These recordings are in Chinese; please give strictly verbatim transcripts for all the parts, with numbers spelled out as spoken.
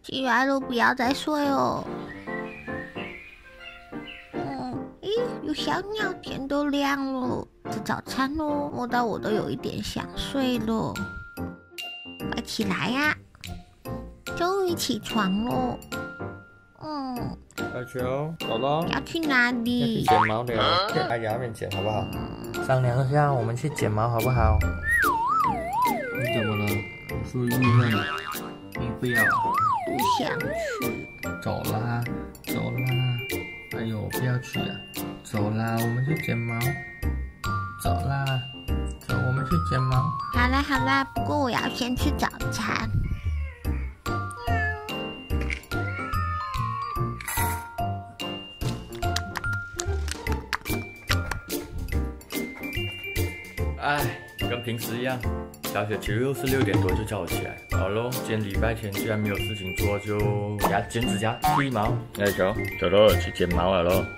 起来了，不要再睡哦。嗯，咦，有小鸟，天都亮了，吃早餐喽。摸到我都有一点想睡了，快起来呀！终于起床喽。嗯， 小球，走喽。 要去哪要去里？ 剪毛了，去阿雅面剪好不好？商量一下，我们去剪毛好不好？你怎么了？是郁闷？你不要？ 不想去。 走啦，走啦！哎呦，不要去啊！走啦，我们去剪毛。走啦，走，我们去剪毛。 好啦好啦，不过我要先吃早餐。 哎，跟平时一样，小雪球又是六点多就叫我起来。好咯，今天礼拜天既然没有事情做，就给它剪指甲、剃毛。小雪球，走咯，去剪毛了咯。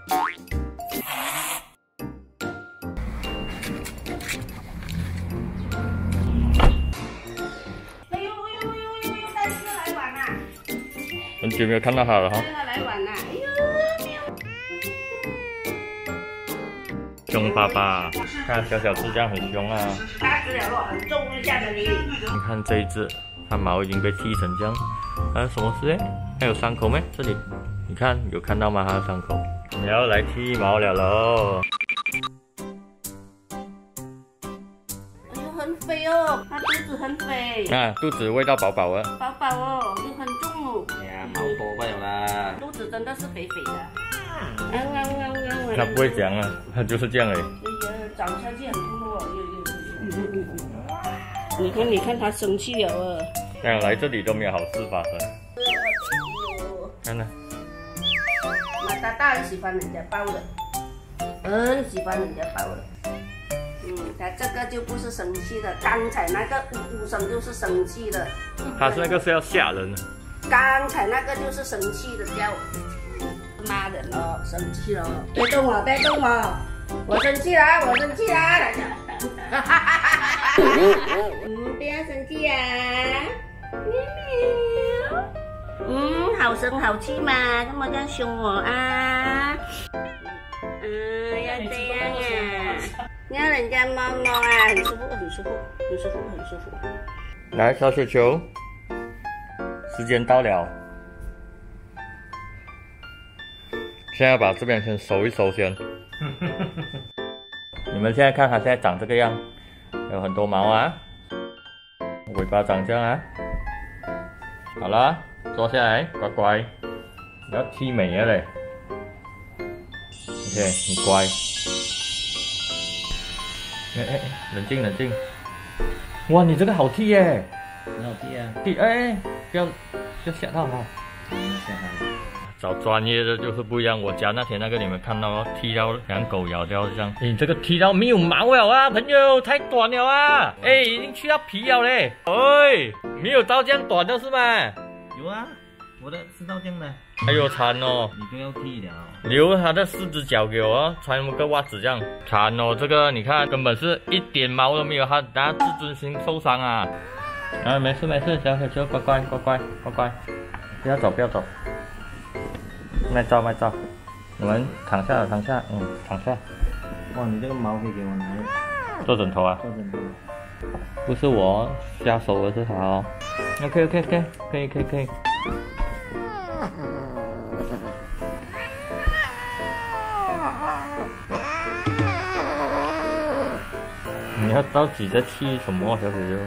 哎呦哎呦哎呦哎呦，带这个来玩啊！ 很久没有看到它了哈。 带它来玩啊！哎呦， 凶巴巴，看小小只这样很凶啊。 打死了咯，很重就吓着你。 你看这一只，它毛已经被剃成这样，还有什么事哎？还有伤口没？这里，你看有看到吗？它的伤口。你要来剃毛了喽。 哎呦，很肥哦，它肚子很肥， 啊，肚子味道饱饱的。 饱饱哦，又很重哦。 哎呀，毛多不了啦。 肚子真的是肥肥的。啊啊啊啊！ 它不会讲啊，它就是这样而已。 哎呀，长下去很痛哦。呦呦呦呦呦！你看，你看它生气了啊。 这样来这里都没有好事发生。看呢。 马大大很喜欢人家抱的，很喜欢人家抱的。嗯，他这个就不是生气的，刚才那个呜呜声就是生气的。 它是那个是要吓人的。 刚才那个就是生气的叫，骂人了，生气了，别动我，别动我，我生气了，我生气了。嗯，不要生气啊，喵喵。嗯，好声好气嘛，干嘛这样凶我啊？嗯，要这样啊，要人家摸摸啊，很舒服，很舒服，很舒服，很舒服。 来，小雪球，时间到了，现在要把这边先收一收先。你们现在看它现在长这个样，有很多毛啊，尾巴长这样啊。好了，坐下来，乖乖，要剃美了嘞。OK， 你乖。哎哎哎，冷静冷静。哇，你这个好剃耶！ 很好剃啊， 剃哎，不要不要吓到它。 吓他。 找专业的就是不一样。我家那天那个你们看到哦，剃到像狗咬掉这样。你这个剃到没有毛了啊，朋友，太短了啊！哎，已经去到皮了嘞。哎，没有到这样短的是吗？ 有啊，我的是到这样的。 哎呦，惨哦！ 你就要剃了。 留他的四只脚给我哦，穿个袜子这样。惨哦，这个你看根本是一点毛都没有，他他自尊心受伤啊。啊，没事没事，小小球，乖乖乖乖乖乖，不要走不要走。卖照卖照，我们躺下了躺下，嗯，躺下。 哇，你这个毛可以给我拿做枕头啊？ 做枕头。 不是我下手的是他哦。OK OK OK， 可以可以可以。你要着急在气什么，小姐姐？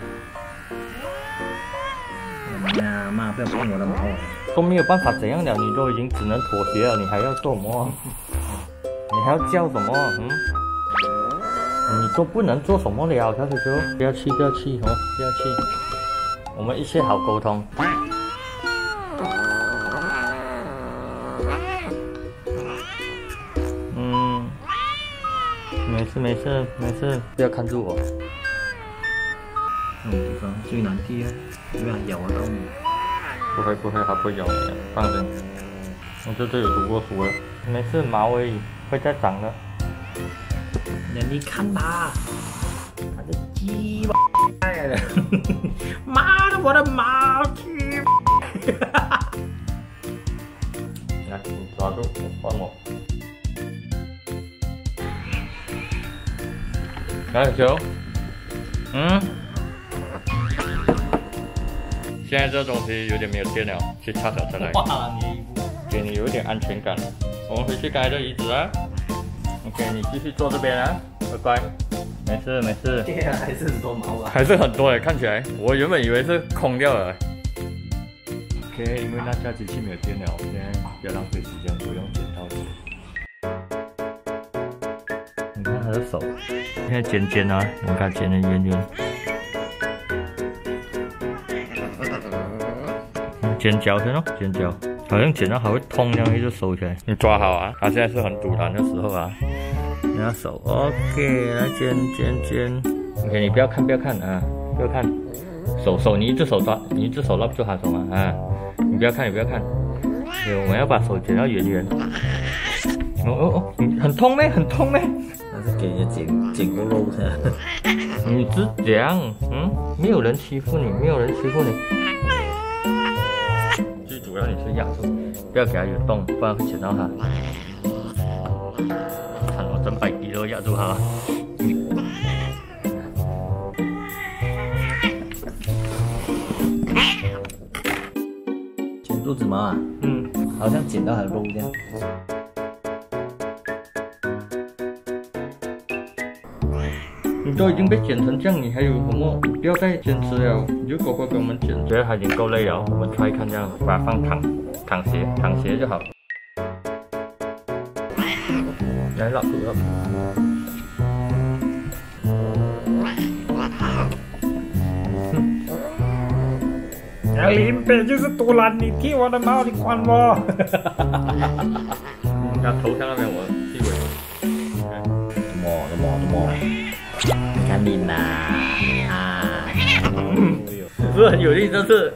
哎呀妈，不要碰我的毛！ 都没有办法怎样了，你都已经只能妥协了，你还要做什么？你还要叫什么？嗯？你都不能做什么了，小姐姐，不要气不要气哦，不要气，我们一切好沟通。嗯，没事没事没事，不要看住我。 嗯，地方最难剃啊，因为它咬得到你。 不会不会，它不会咬你的，放心。我这这有读过书了，没事，毛而已，会再长的。 那你看吧，它的鸡巴，妈的，我的毛鸡。 来，你抓住，我换我。来，球。嗯。现在这东西有点没有电了，去插小车来。 哇，你的衣服。 给你有一点安全感。我们回去刚才的椅子啊。OK， 你继续坐这边啊，乖乖。没事没事。 对啊，还是很多毛啊。 还是很多诶，看起来。我原本以为是空掉了。OK， 因为那架机器没有电了，现在不要浪费时间，不用剪刀子。你看他的手，现在尖尖啊，你看尖的圆圆。尖角先咯，尖角，好像剪到还会痛这样，一直收起来。你抓好啊，他现在是很堵然的时候啊。你要手 ，OK， 来尖尖尖 ，OK， 你不要看不要看啊，不要看，手手你一只手抓，你一只手拉不住他手嘛啊，你不要看你不要看，对，我们要把手剪到圆圆。哦哦哦，你很痛咩？很痛咩？ 那是给人剪剪个肉的。 你只讲，嗯，没有人欺负你，没有人欺负你。最主要你是压住，不要给它有动，不然会剪到它。看我整百斤都压住它。 剪肚子毛啊？ 嗯， 好像剪到它的肉这样。 你都已经被剪成这样，你还有什么？不要再坚持了，你就乖乖给我们剪。觉得他已经够累了，我们 try 看这样，把它放躺躺斜，躺斜就好。来拉住了。 小林，本就是独揽，你剃我的毛，你管我？ 他头像那边我剃尾。 什么什么什么？你看你呐啊！ 是不是很有力？这次。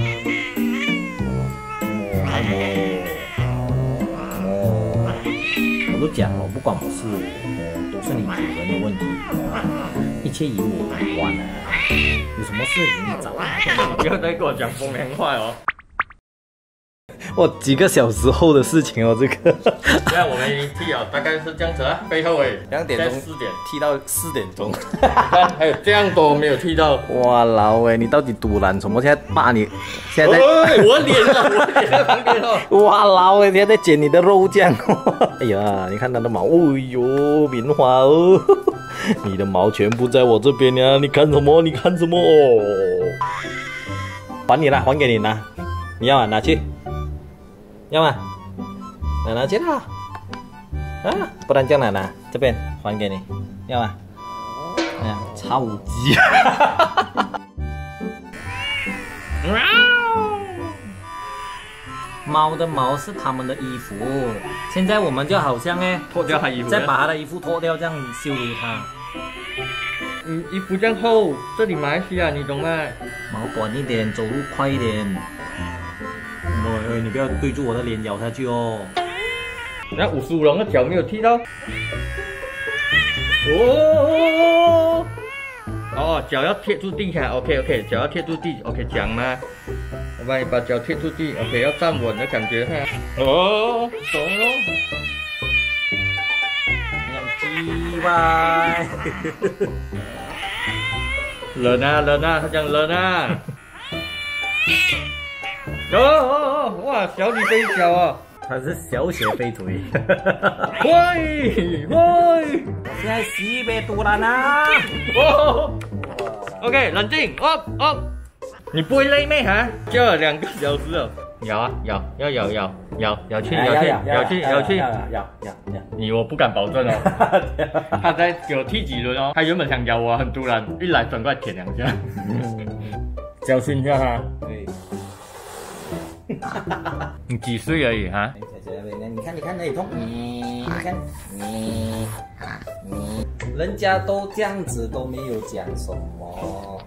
按摩按摩，我都讲了，不管我是我，都是你主人的问题，一切以我为关啊！有什么事你找我。 不要再跟我讲风凉话哦。 哇，几个小时后的事情哦，这个。 现在我们已经剃了，大概是这样子啊，背后尾两点钟， 四点剃到四点钟。 你看还有这样多没有剃到。 哇，老喂，你到底赌懒什么？现在骂你，现在在。 哎，我脸啊，我脸在旁边哦。 哇，老喂，现在在剪你的肉酱。哎呀，你看它的毛，哦呦，棉花哦。你的毛全部在我这边呀，你看什么？你看什么？还你了，还给你拿，你要啊，拿去。要吗？拿拿去啦！啊，不然这样拿拿，这边还给你，要吗？哎呀，超级！猫的毛是它们的衣服，现在我们就好像哎， 脱掉它衣服， 再把它的衣服脱掉，这样羞辱它。 你衣服这样厚，这里马来西亚你懂吗？ 毛短一点，走路快一点。哦，你不要对住我的脸咬下去哦。 那五十五龙的脚没有踢到。哦哦，脚要贴住地哈 ，OK OK， 脚要贴住地 ，OK 讲吗？我帮你把脚贴住地 ，OK 要站稳的感觉哈。哦，懂了。 鸡歪。 冷啊冷啊，他讲冷啊。哦哦哦！哇，小李飞脚啊！ 他是小雪飞腿。 喂喂！ 现在西北堵了呢。 哦 ，OK， 冷静，哦哦。你不会累咩哈？叫了两个小时了，咬啊咬，要咬咬咬咬去咬去咬去咬去咬咬咬咬。 你我不敢保证哦。他在给我踢几轮哦，他原本想咬我，很突然，一来转过来舔两下。教训一下他。对。你几岁而已哈？ 你看，你看那里痛，你看，你你，人家都这样子都没有讲什么，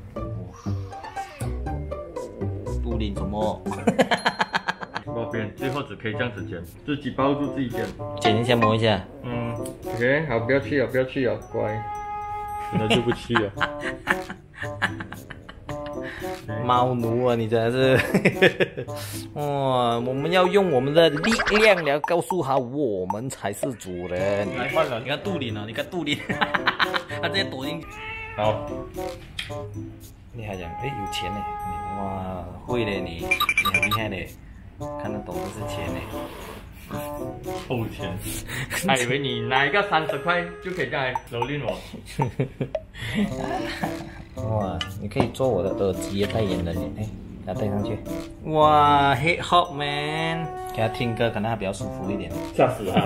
不领什么？ 包边最后只可以这样子剪，自己包住自己剪， 剪一下摸一下。 嗯 ，OK， 好，不要去了，不要去了，乖，真的对不起了。 猫奴啊，你真的是！哇，我们要用我们的力量来告诉他，我们才是主人。 来换人， 你看杜林啊，你看杜林，他直接躲进去。 好， 你还讲，哎，有钱呢！哇，会嘞你，你很厉害嘞，看得懂这是钱嘞。 臭钱，还以为你拿一个三十块就可以这样来蹂躏我。 哇，你可以做我的耳机代言人耶！哎，给他戴上去。哇 ，Hip Hop Man， 给他听歌可能还比较舒服一点。 吓死他！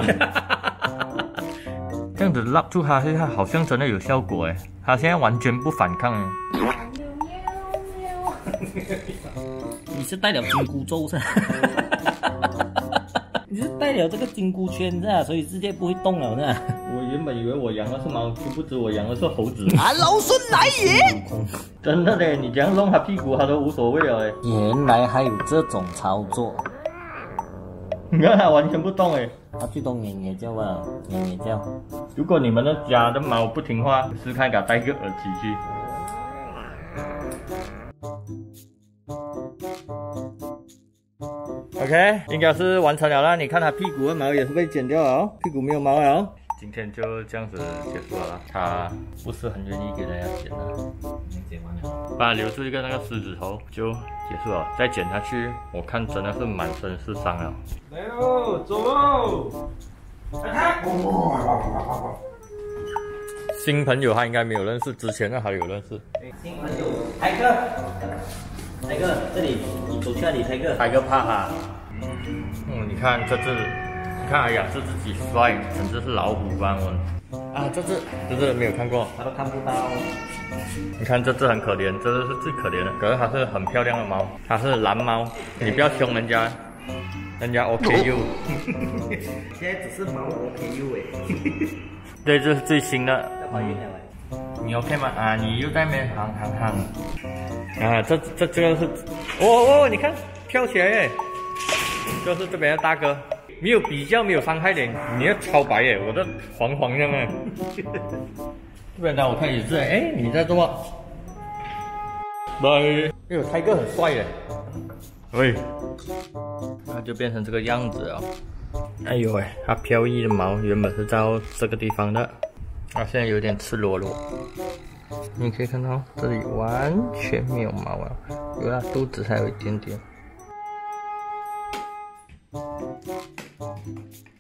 这样子拉住他，他好像真的有效果哎，他现在完全不反抗哎。 你是带了紧箍咒是吧？你是带了这个紧箍圈是吧？所以直接不会动了是吧？ 我原本以为我养的是猫，殊不知我养的是猴子。 啊，老孙来也！ 真的嘞，你这样弄它屁股，它都无所谓了哎。 原来还有这种操作， 你看它完全不动哎。 它最多咩咩叫啊，咩咩叫。 如果你们的家的猫不听话，试看给它戴个耳机去。OK， 应该是完成了啦。你看它屁股的毛也是被剪掉了哦，屁股没有毛了。今天就这样子结束了啦。它不是很愿意给大家剪的， 剪完了， 把它留住一个那个狮子头就结束了。再剪下去，我看真的是满身是伤了。 来喽，走喽！ 新朋友他应该没有认识，之前的还有认识。 新朋友，台哥，台哥，这里你走去哪里？台哥， 台哥怕他。嗯，你看这只，你看哎呀，这只几帅，简直是老虎般哦。啊，这只，这只没有看过， 他都看不到。 你看这只很可怜，这只是最可怜的，可是它是很漂亮的猫，它是蓝猫，你不要凶人家，人家 OK U。 现在只是猫 OK U 哎。 对，这是最新的。 怀孕了哎。 你 OK 吗？啊，你又在那边喊喊喊。啊，这这这个是，哦哦，你看跳起来耶，就是这边的大哥，没有比较，没有伤害的，你要超白耶，我的黄黄这样哎。这边呢，我看也是，哎，你在做么？拜。哎呦，泰哥很帅耶。喂，那就变成这个样子了。哎呦喂，它飘逸的毛原本是在这个地方的，啊，现在有点赤裸裸。你可以看到这里完全没有毛了，有了肚子才有一点点。